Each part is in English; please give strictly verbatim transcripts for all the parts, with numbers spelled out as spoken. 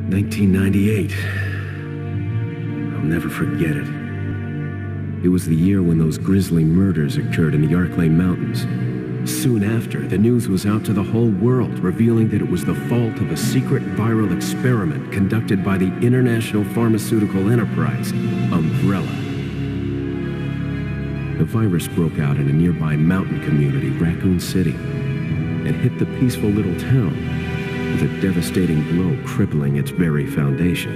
nineteen ninety-eight. I'll never forget it. It was the year when those grisly murders occurred in the Arklay Mountains. Soon after, the news was out to the whole world, revealing that it was the fault of a secret viral experiment conducted by the international pharmaceutical enterprise, Umbrella. The virus broke out in a nearby mountain community, Raccoon City, and hit the peaceful little town with a devastating blow crippling its very foundation.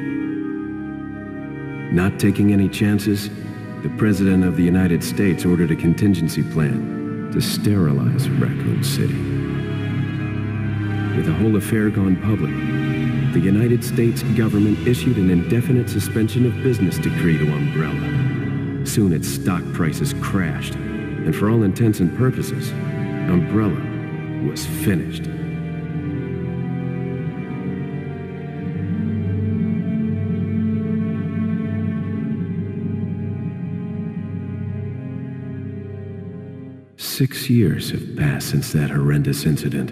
Not taking any chances, the President of the United States ordered a contingency plan to sterilize Raccoon City. With the whole affair gone public, the United States government issued an indefinite suspension of business decree to Umbrella. Soon its stock prices crashed, and for all intents and purposes, Umbrella was finished. Six years have passed since that horrendous incident.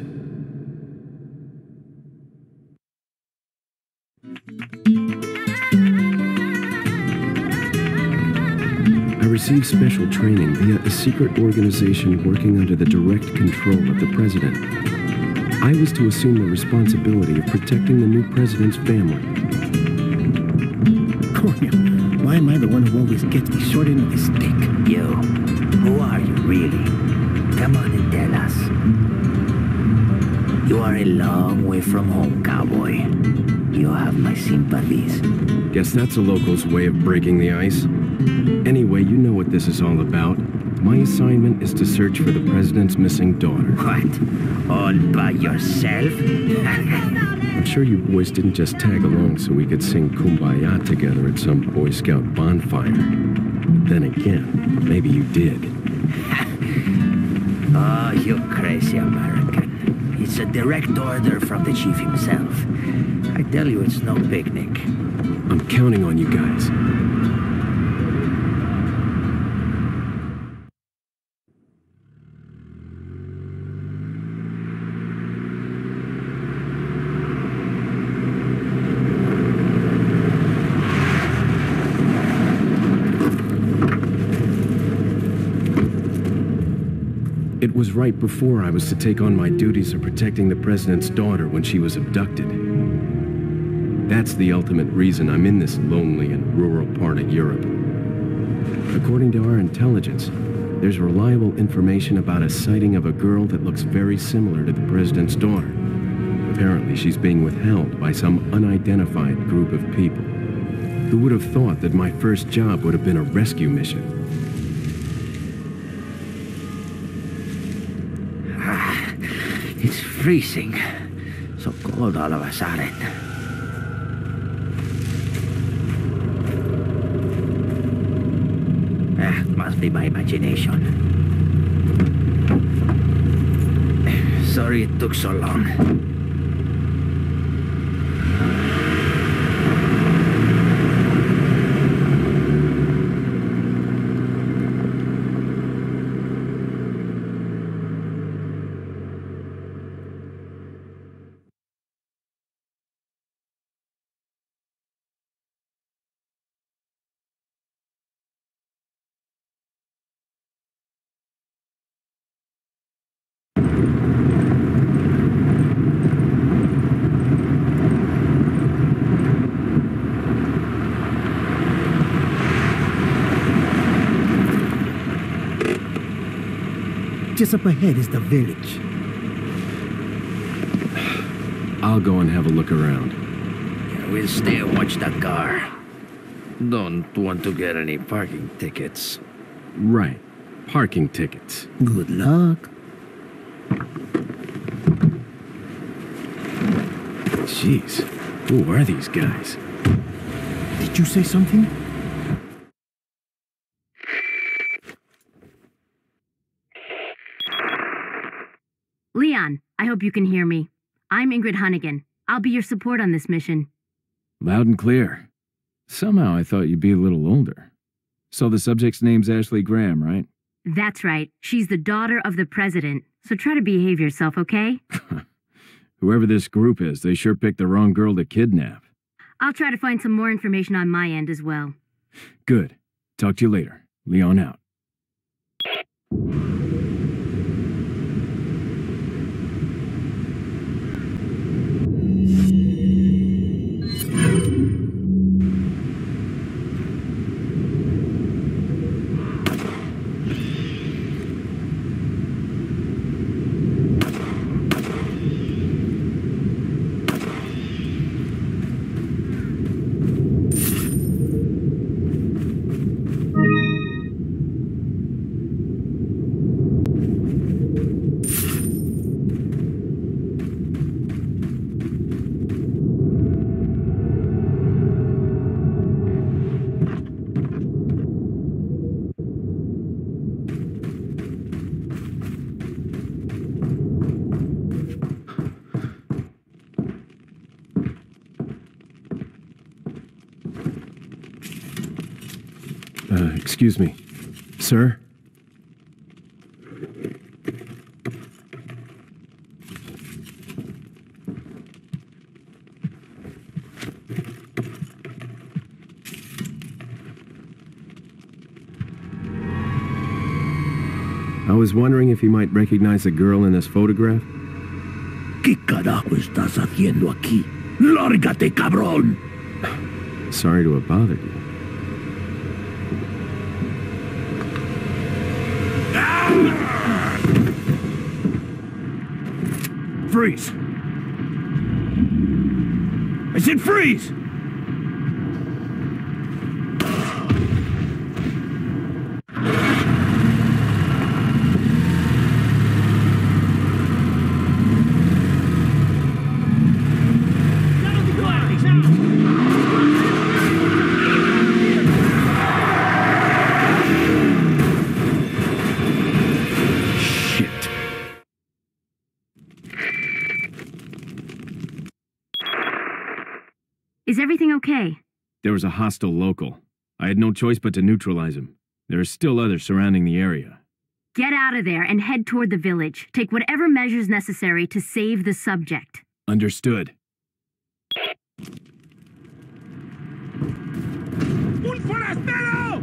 I received special training via a secret organization working under the direct control of the president. I was to assume the responsibility of protecting the new president's family. Why am I the one who always gets the short end of the stick? You, who are you really? Come on and tell us. You are a long way from home, cowboy. You have my sympathies. Guess that's a local's way of breaking the ice. Anyway, you know what this is all about. My assignment is to search for the president's missing daughter. What? All by yourself? I'm sure you boys didn't just tag along so we could sing Kumbaya together at some Boy Scout bonfire. Then again, maybe you did. Oh, you crazy American. It's a direct order from the chief himself. I tell you, it's no picnic. I'm counting on you guys. It was right before I was to take on my duties of protecting the president's daughter when she was abducted. That's the ultimate reason I'm in this lonely and rural part of Europe. According to our intelligence, there's reliable information about a sighting of a girl that looks very similar to the president's daughter. Apparently, she's being withheld by some unidentified group of people. Who would have thought that my first job would have been a rescue mission? It's freezing. So cold all of a sudden. Ah, must be my imagination. Sorry it took so long. Just up ahead is the village. I'll go and have a look around. Yeah, we'll stay and watch the car. Don't want to get any parking tickets. Right. Parking tickets. Good luck. Jeez. Who are these guys? Did you say something? Leon, I hope you can hear me. I'm Ingrid Hunnigan. I'll be your support on this mission. Loud and clear. Somehow I thought you'd be a little older. So the subject's name's Ashley Graham, right? That's right. She's the daughter of the president. So try to behave yourself, okay? Whoever this group is, they sure picked the wrong girl to kidnap. I'll try to find some more information on my end as well. Good. Talk to you later. Leon out. Uh, excuse me. Sir? I was wondering if you might recognize the girl in this photograph? ¿Qué carajo estás haciendo aquí? ¡Lárgate, cabrón! Sorry to have bothered you. Freeze! I said freeze! Is everything okay? There was a hostile local. I had no choice but to neutralize him. There are still others surrounding the area. Get out of there and head toward the village. Take whatever measures necessary to save the subject. Understood. ¡Un forastero!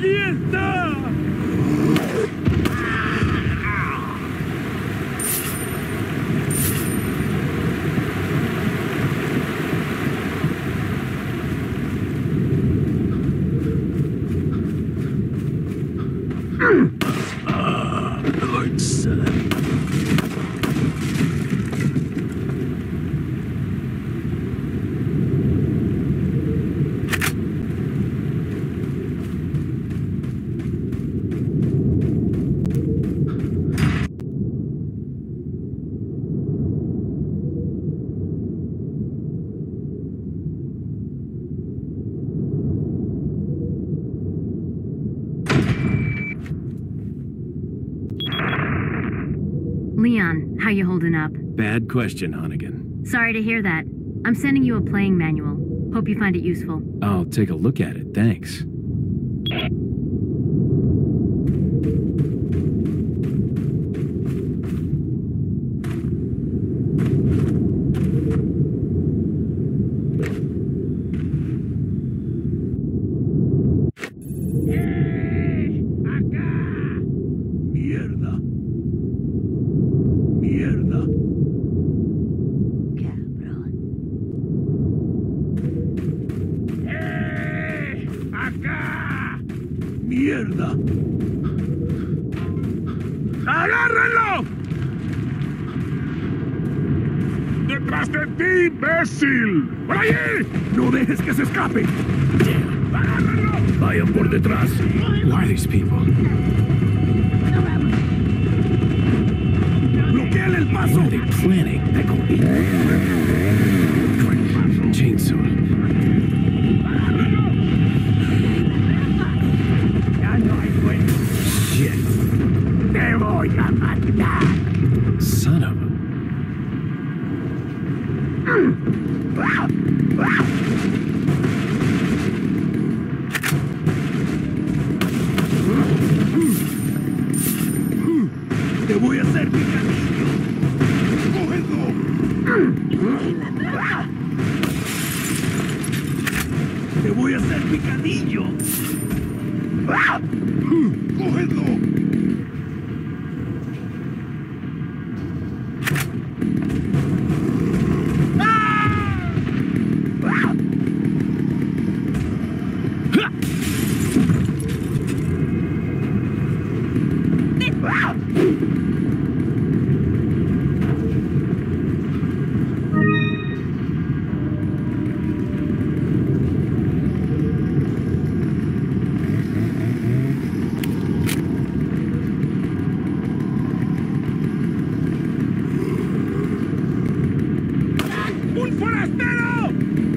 ¡Allí está! Ah, Lord, son. Leon, how you holding up? Bad question, Hunnigan. Sorry to hear that. I'm sending you a playing manual. Hope you find it useful. I'll take a look at it, thanks. Mierda. Mierda. Cabrón. ¡Eh! ¡Acá! ¡Mierda! ¡Agárrenlo! ¡Detrás de ti, imbécil! ¡Por allí! ¡No dejes que se escape! ¡Agárrenlo! Vayan por detrás. Who are these people? ¡Bloqueen el paso! What are they planning? Chainsaw. ¡Ya no hay vuelta! Shit. ¡Te voy a matar! Son of a... ¡Te voy a hacer picadillo! ¡Cógelo! ¡Te voy a hacer picadillo! ¡Cógelo! ¡Un forastero!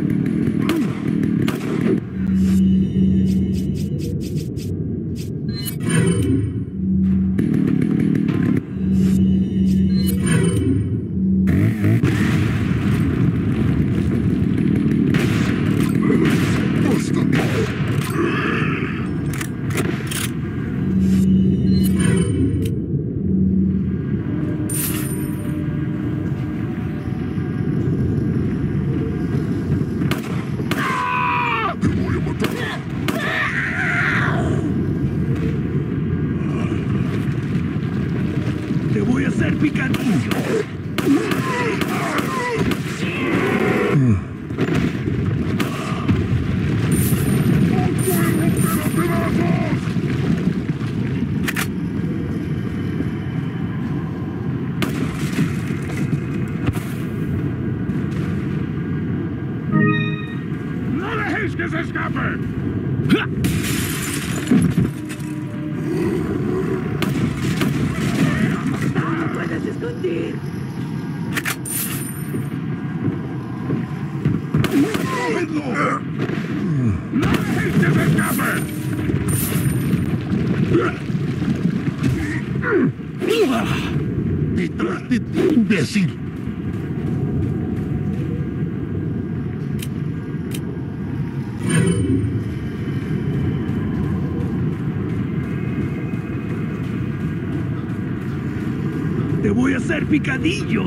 ¡Te voy a hacer picadillo! ¡No dejéis que se escape! No puedes esconder. ¡Cógelo! ¡No dejéis que se escape! ¡Detrás de ti, imbécil! ¡Te voy a hacer picadillo!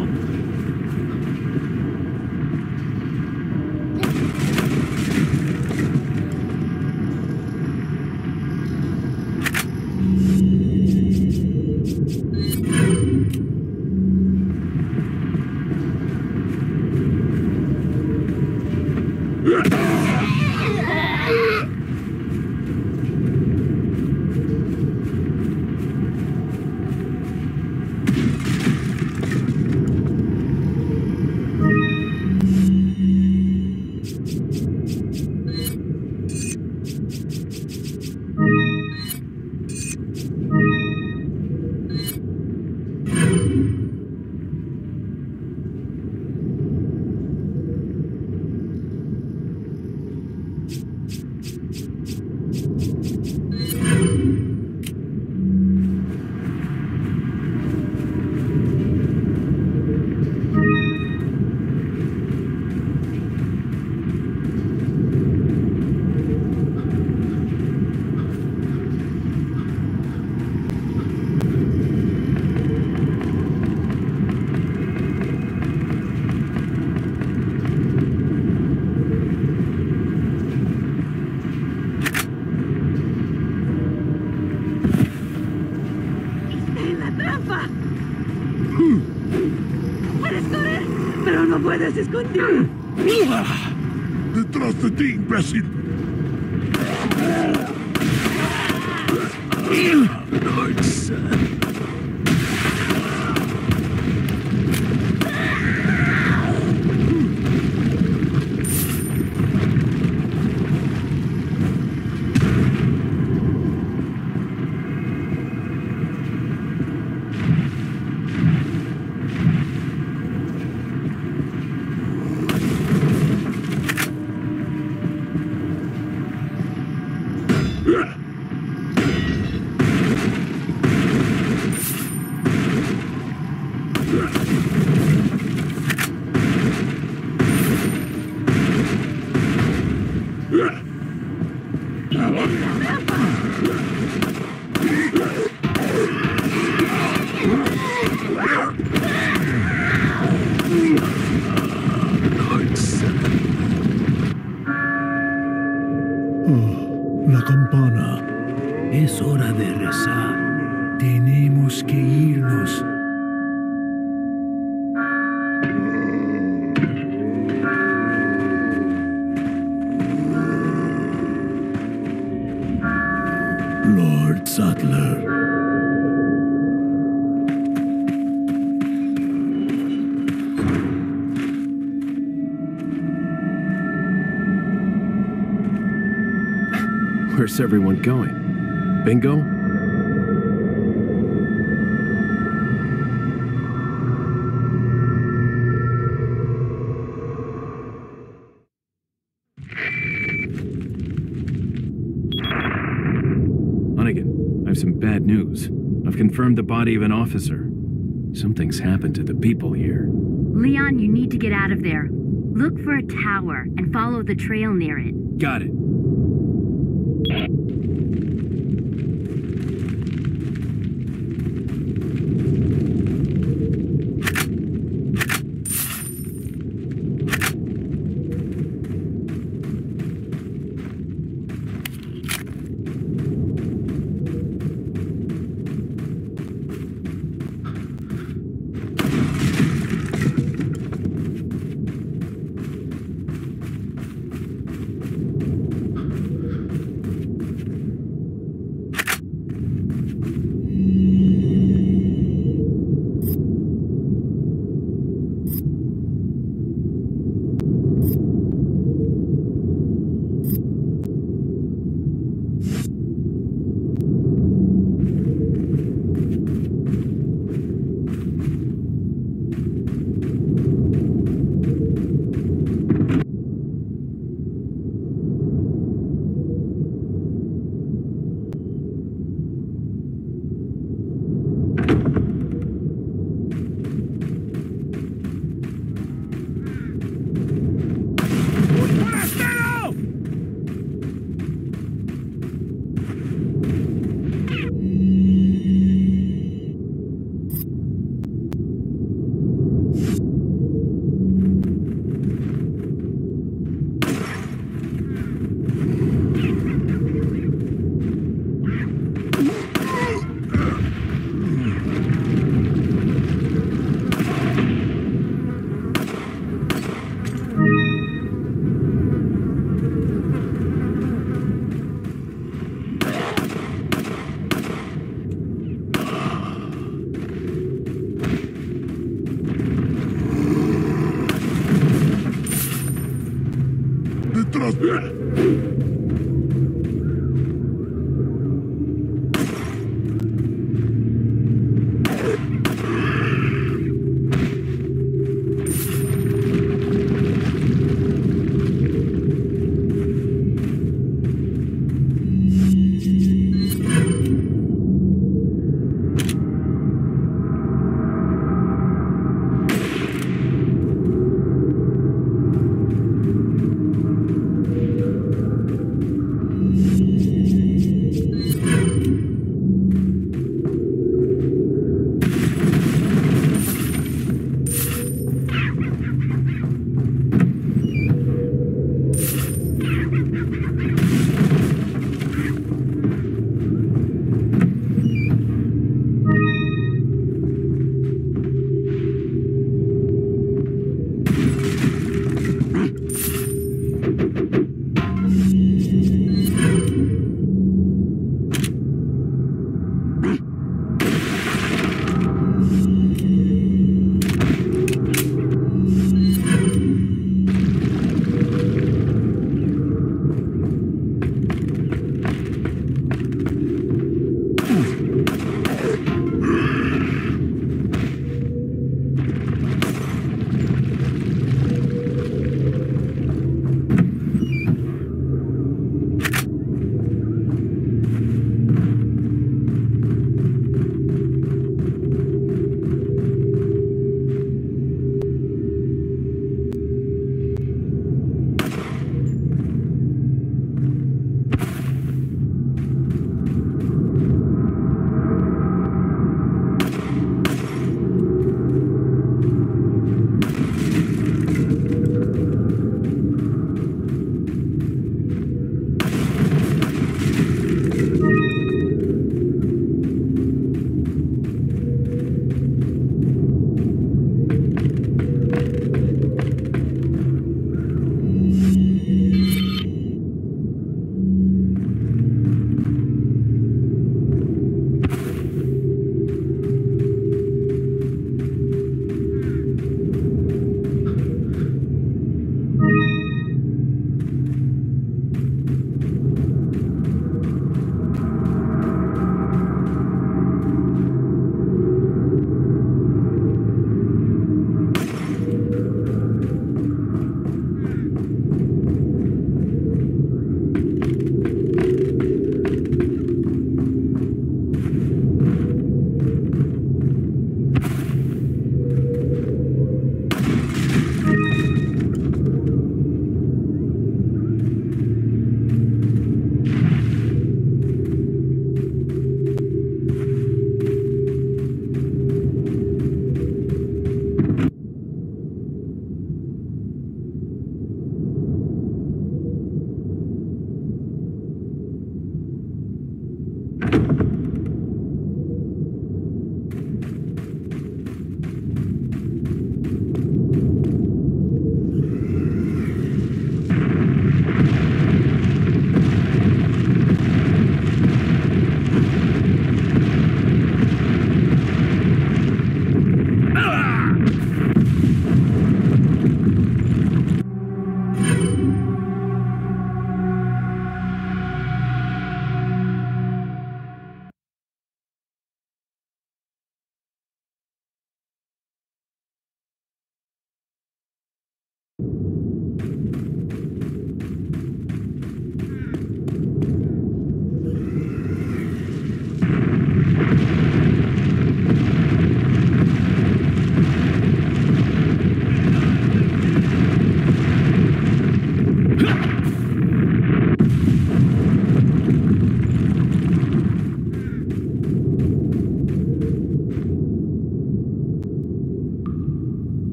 se escondió! ¡Detrás de ti, imbécil! La campana. Es hora de rezar. Tenemos que irnos. Lord Sattler. Where's everyone going? Bingo? Hunnigan, I have some bad news. I've confirmed the body of an officer. Something's happened to the people here. Leon, you need to get out of there. Look for a tower and follow the trail near it. Got it.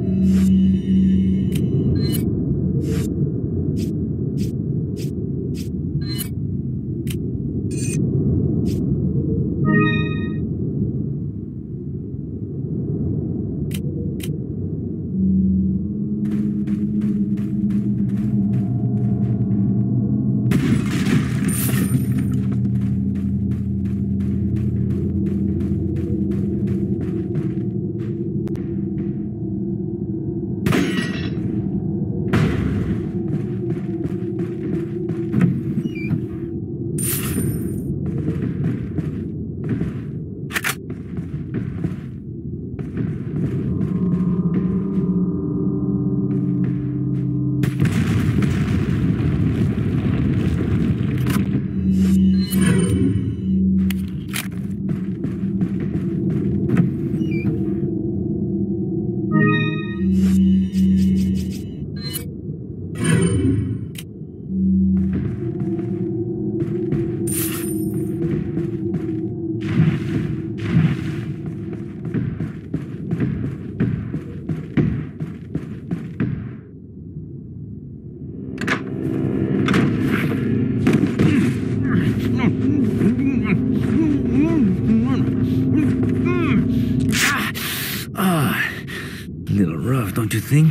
Don't you think?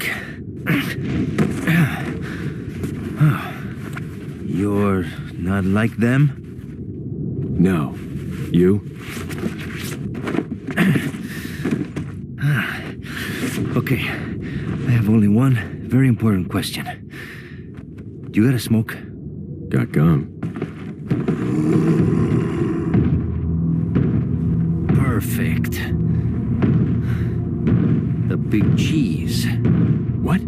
You're not like them? No. You? Okay. I have only one very important question. Do you got a smoke? Got gum. Perfect. The big cheese. What?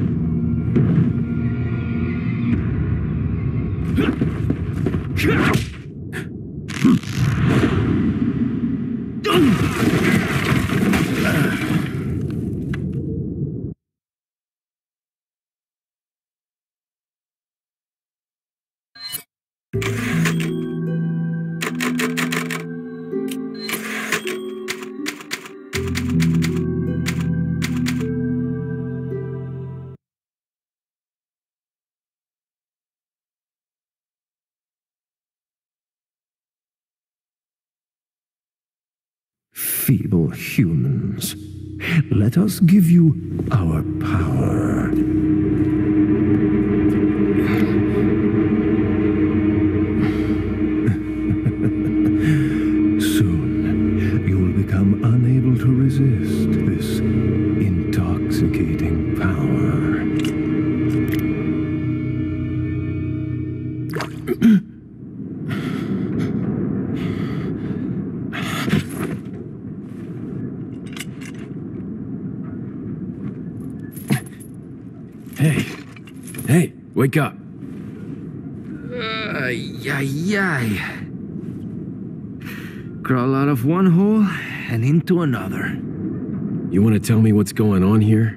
Feeble humans, let us give you our power. Soon, you will become unable to resist this intoxicating power. Hey. Hey, wake up. Ay, ay, ay. Crawl out of one hole and into another. You want to tell me what's going on here?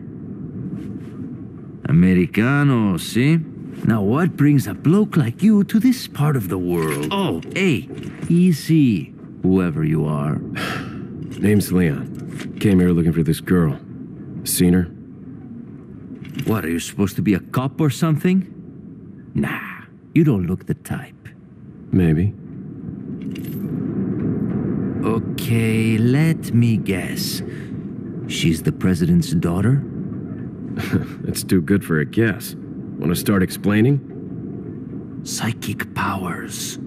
Americano, see? Now what brings a bloke like you to this part of the world? Oh, hey, easy, whoever you are. Name's Leon. Came here looking for this girl. Seen her? What, are you supposed to be a cop or something? Nah, you don't look the type. Maybe. Okay, let me guess. She's the president's daughter? That's too good for a guess. Want to start explaining? Psychic powers.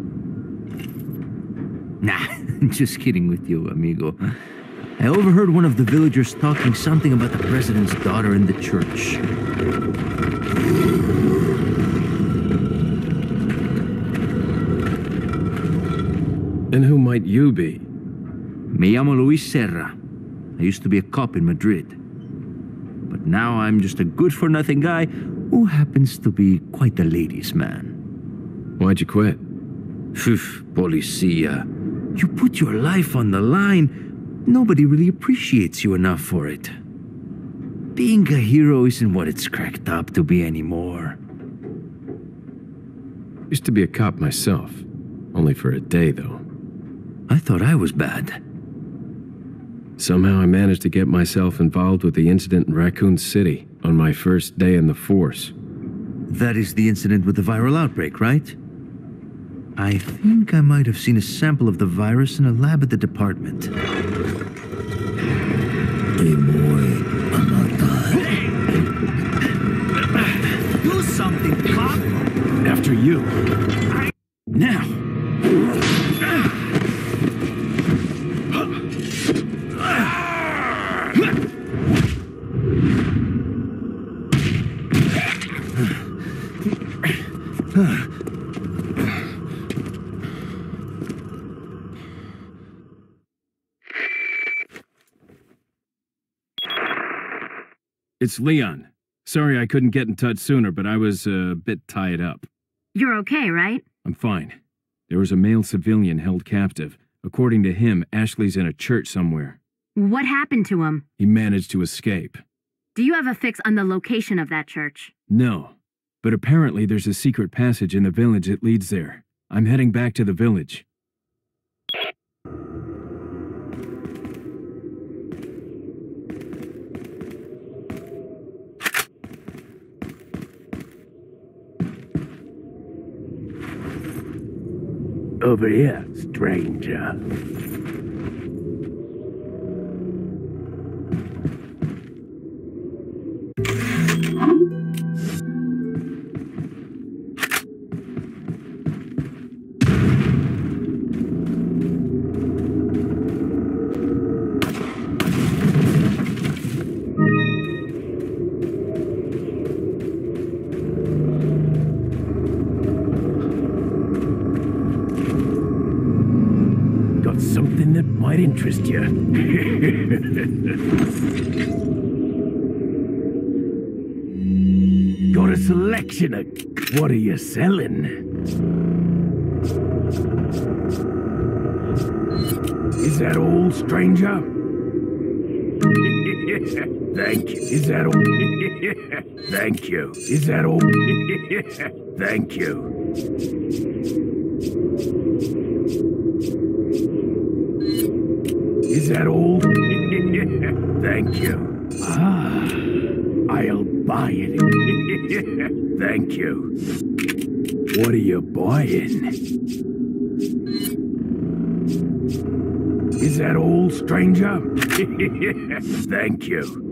Nah, just kidding with you, amigo. I overheard one of the villagers talking something about the president's daughter in the church. And who might you be? Me llamo Luis Serra. I used to be a cop in Madrid. But now I'm just a good-for-nothing guy who happens to be quite a ladies' man. Why'd you quit? Phew, policia. You put your life on the line. Nobody really appreciates you enough for it. Being a hero isn't what it's cracked up to be anymore. Used to be a cop myself. Only for a day, though. I thought I was bad. Somehow I managed to get myself involved with the incident in Raccoon City on my first day in the force. That is the incident with the viral outbreak, right? I think I might have seen a sample of the virus in a lab at the department. Do something, cop! After you. Now! It's Leon. Sorry I couldn't get in touch sooner, but I was uh, a bit tied up. You're okay, right? I'm fine. There was a male civilian held captive. According to him, Ashley's in a church somewhere. What happened to him? He managed to escape. Do you have a fix on the location of that church? No, but apparently there's a secret passage in the village that leads there. I'm heading back to the village. Over here, stranger. Something that might interest you. Got a selection of... What are you selling? Is that all, stranger? Thank you. Is that all? Thank you. Is that all? Thank you. Is that all? Thank you. Ah, I'll buy it. Thank you. What are you buying? Is that all, stranger? Thank you.